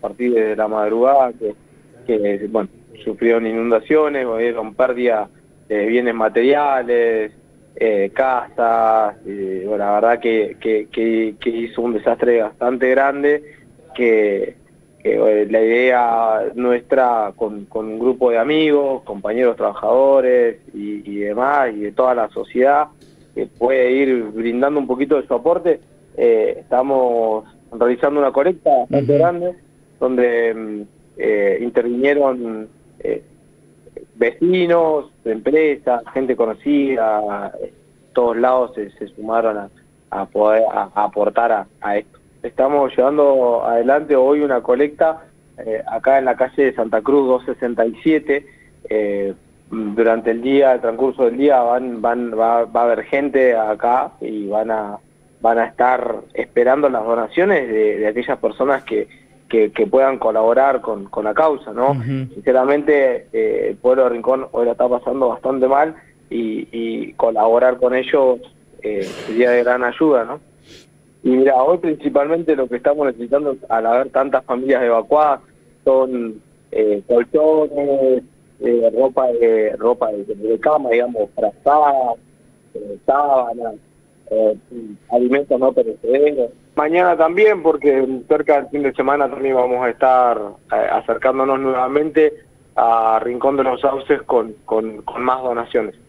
partir de la madrugada, que bueno, sufrieron inundaciones, hubieron pérdida de bienes materiales, casas, bueno, la verdad que hizo un desastre bastante grande, que la idea nuestra con un grupo de amigos, compañeros trabajadores y demás, y de toda la sociedad, que puede ir brindando un poquito de su aporte. Estamos realizando una colecta bastante grande, donde intervinieron vecinos, empresas, gente conocida, todos lados se sumaron a poder aportar a esto. Estamos llevando adelante hoy una colecta acá en la calle de Santa Cruz 267. Durante el transcurso del día va a haber gente acá y van a estar esperando las donaciones de aquellas personas que puedan colaborar con la causa, ¿no? Sinceramente, el pueblo de Rincón hoy la está pasando bastante mal y colaborar con ellos sería de gran ayuda, ¿no? Y mira, hoy principalmente lo que estamos necesitando al haber tantas familias evacuadas son colchones, ropa de cama, digamos, frazadas, sábanas, alimentos no perecederos. Mañana también, porque cerca del fin de semana también vamos a estar acercándonos nuevamente a Rincón de los Sauces con más donaciones.